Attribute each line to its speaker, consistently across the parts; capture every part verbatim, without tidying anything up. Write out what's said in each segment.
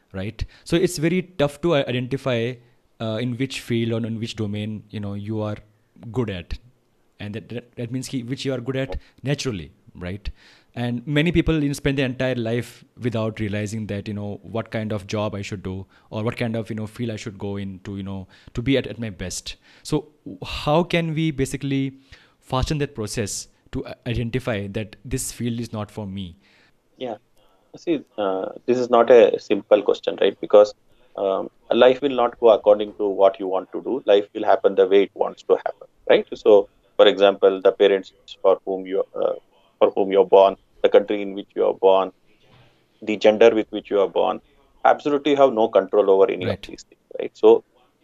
Speaker 1: right? So it's very tough to identify uh, in which field or in which domain you know you are good at, and that that, that means ki, which you are good at naturally, right? And many people you know, spend their entire life without realizing that you know what kind of job I should do or what kind of you know field I should go into you know to be at, at my best. So how can we basically fasten that process to uh, identify that this field is not for me?
Speaker 2: Yeah. See, uh, this is not a simple question, right? Because um, life will not go according to what you want to do. Life will happen the way it wants to happen, right? So, for example, the parents for whom you uh, for whom you're born, the country in which you are born, the gender with which you are born, absolutely have no control over any of
Speaker 1: Right.
Speaker 2: these things, right? So,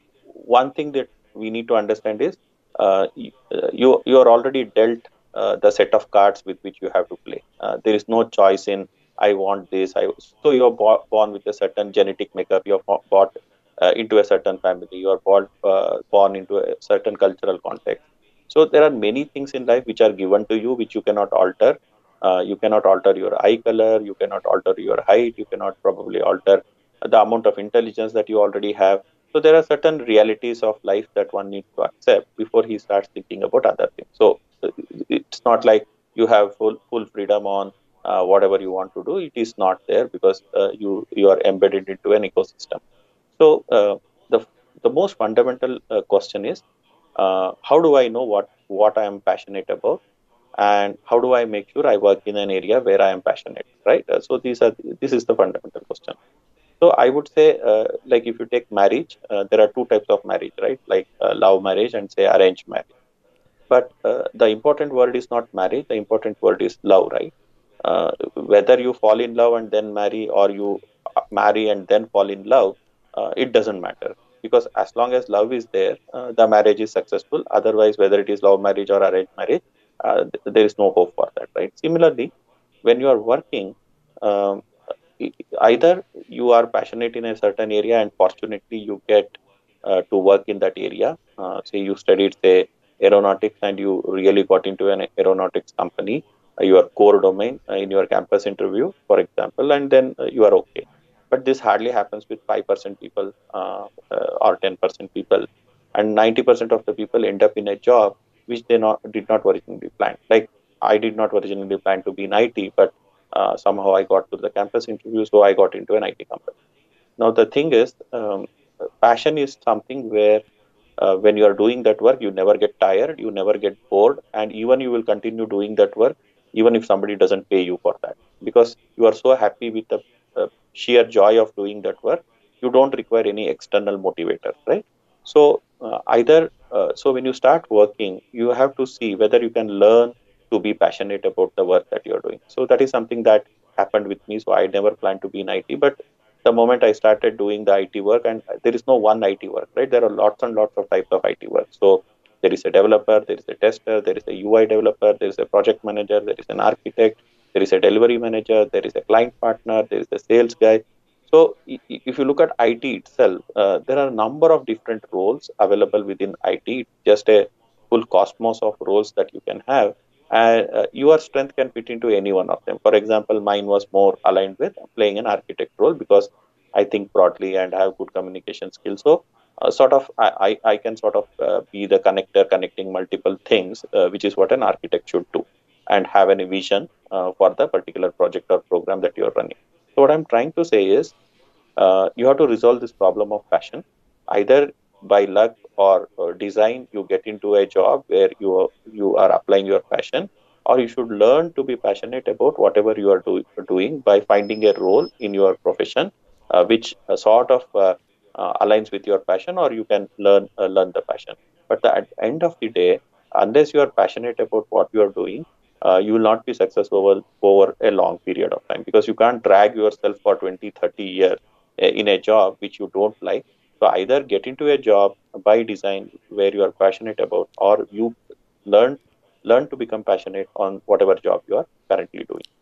Speaker 2: one thing that we need to understand is uh, y- uh, you you are already dealt uh, the set of cards with which you have to play. Uh, there is no choice in I want this. I so you are bo- born with a certain genetic makeup. You are bo- bought uh, into a certain family. You are born uh, born into a certain cultural context. So there are many things in life which are given to you which you cannot alter. Uh, you cannot alter your eye color. You cannot alter your height. You cannot probably alter the amount of intelligence that you already have. So there are certain realities of life that one needs to accept before he starts thinking about other things. So uh, it's not like you have full full freedom on uh, whatever you want to do. It is not there because uh, you you are embedded into an ecosystem. So uh, the the most fundamental uh, question is uh, how do I know what what I am passionate about, and how do I make sure I work in an area where I am passionate, right? Uh, so these are this is the fundamental question. So I would say, uh, like if you take marriage, uh, there are two types of marriage, right? Like uh, love marriage and say arranged marriage. But uh, the important word is not marriage. The important word is love, right? Uh, Whether you fall in love and then marry, or you uh, marry and then fall in love, uh, it doesn't matter, because as long as love is there, uh, the marriage is successful. Otherwise, whether it is love marriage or arranged marriage, uh, th- there is no hope for that, right? Similarly, when you are working, um, e- either you are passionate in a certain area and fortunately you get uh, to work in that area. Uh, say you studied, say, aeronautics, and you really got into an aeronautics company, uh, your core domain uh, in your campus interview, for example, and then uh, you are okay. But this hardly happens with five percent people uh, uh, or ten percent people, and ninety percent of the people end up in a job which they not did not originally plan. Like I did not originally plan to be in I T, but uh, somehow I got to the campus interview, so I got into an I T company. Now the thing is, um, passion is something where uh, when you are doing that work, you never get tired, you never get bored, and even you will continue doing that work, even if somebody doesn't pay you for that, because you are so happy with the uh, sheer joy of doing that work. You don't require any external motivator, right? So uh, either uh, so when you start working, you have to see whether you can learn to be passionate about the work that you're doing. So that is something that happened with me. So I never planned to be in I T, but the moment I started doing the I T work, and there is no one I T work, right? There are lots and lots of types of I T work. So there is a developer, there is a tester, there is a U I developer, there is a project manager, there is an architect, there is a delivery manager, there is a client partner, there is a sales guy. So i- i- if you look at I T itself, uh, there are a number of different roles available within I T. It's just a full cosmos of roles that you can have. And uh, your strength can fit into any one of them. For example, mine was more aligned with playing an architect role because I think broadly and have good communication skills. So, uh, sort of, I, I I can sort of uh, be the connector connecting multiple things, uh, which is what an architect should do, and have a vision uh, for the particular project or program that you're running. So, what I'm trying to say is, uh, you have to resolve this problem of passion. Either by luck or, or design, you get into a job where you are, you are applying your passion, or you should learn to be passionate about whatever you are do, doing by finding a role in your profession uh, which uh, sort of uh, uh, aligns with your passion, or you can learn uh, learn the passion. But the, at the end of the day, unless you are passionate about what you are doing, uh, you will not be successful over, over a long period of time, because you can't drag yourself for twenty, thirty years uh, in a job which you don't like. So either get into a job by design where you are passionate about, or you learn learn to become passionate on whatever job you are currently doing.